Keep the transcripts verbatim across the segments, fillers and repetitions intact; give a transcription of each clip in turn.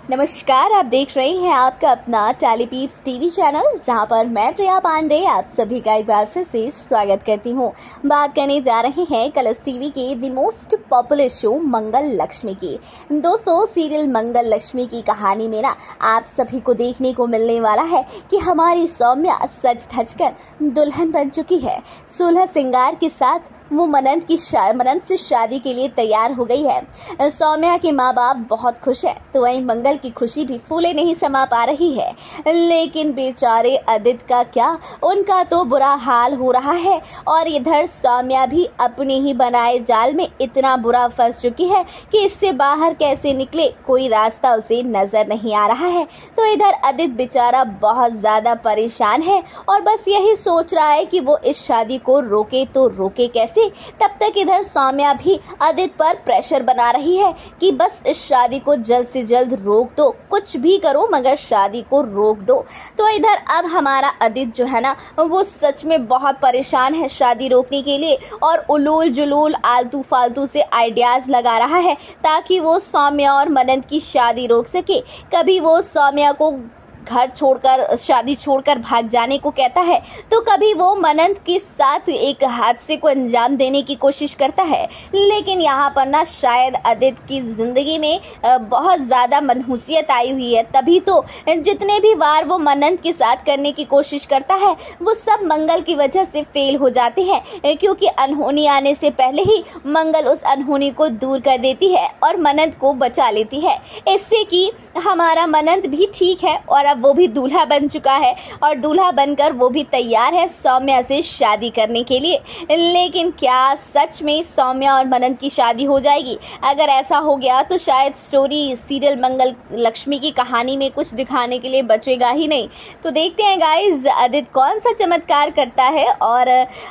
नमस्कार, आप देख रहे हैं आपका अपना टेलीपीप्स टीवी चैनल, जहां पर मैं प्रिया पांडे आप सभी का एक बार फिर से स्वागत करती हूं। बात करने जा रहे हैं कलर्स टीवी के the most popular show Mangal Laxmi की। दोस्तों, सीरियल मंगल लक्ष्मी की कहानी में ना आप सभी को देखने को मिलने वाला है कि हमारी सौम्या सज धज कर दुल्हन बन चुकी है। सोलह श्रृंगार के साथ वो मनंत की मनंत से शादी के लिए तैयार हो गई है। सौम्या के माँ बाप बहुत खुश हैं, तो वहीं मंगल की खुशी भी फूले नहीं समा पा रही है। लेकिन बेचारे आदित्य का क्या, उनका तो बुरा हाल हो रहा है और इधर सौम्या भी अपने ही बनाए जाल में इतना बुरा फंस चुकी है कि इससे बाहर कैसे निकले कोई रास्ता उसे नजर नहीं आ रहा है। तो इधर आदित्य बेचारा बहुत ज्यादा परेशान है और बस यही सोच रहा है कि वो इस शादी को रोके तो रोके कैसे। तब तक इधर सौम्या भी आदित्य पर प्रेशर बना रही है कि बस इस शादी को जल्द से जल्द रोक दो, कुछ भी करो मगर शादी को रोक दो। तो इधर अब हमारा आदित्य जो है ना वो सच में बहुत परेशान है शादी रोकने के लिए और उलूल जुलूल आलतू फालतू से आइडियाज लगा रहा है ताकि वो सौम्या और मनंत की शादी रोक सके। कभी वो सौम्या को घर छोड़कर शादी छोड़कर भाग जाने को कहता है, तो कभी वो मनंत के साथ एक हादसे को अंजाम देने की कोशिश करता है। लेकिन यहाँ पर ना शायद आदित्य की जिंदगी में बहुत ज्यादा मनहूसियत आई हुई है, तभी तो जितने भी बार वो मनंत के साथ करने की कोशिश करता है वो सब मंगल की वजह से फेल हो जाते हैं, क्योंकि अनहोनी आने से पहले ही मंगल उस अनहोनी को दूर कर देती है और मनंत को बचा लेती है। इससे कि हमारा मनंत भी ठीक है और वो भी दूल्हा बन चुका है और दूल्हा बनकर वो भी तैयार है सौम्या से शादी करने के लिए। लेकिन क्या सच में सौम्या और मनंत की शादी हो जाएगी? अगर ऐसा हो गया तो शायद स्टोरी सीरियल मंगल लक्ष्मी की कहानी में कुछ दिखाने के लिए बचेगा ही नहीं। तो देखते हैं गाइस आदित्य कौन सा चमत्कार करता है और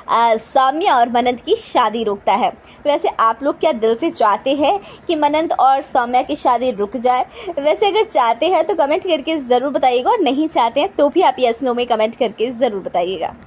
सौम्या और मनंत की शादी रोकता है। वैसे आप लोग क्या दिल से चाहते हैं कि मनंत और सौम्या की शादी रुक जाए? वैसे अगर चाहते हैं तो कमेंट करके जरूर बताइएगा और नहीं चाहते हैं तो भी आप यस नो में कमेंट करके जरूर बताइएगा।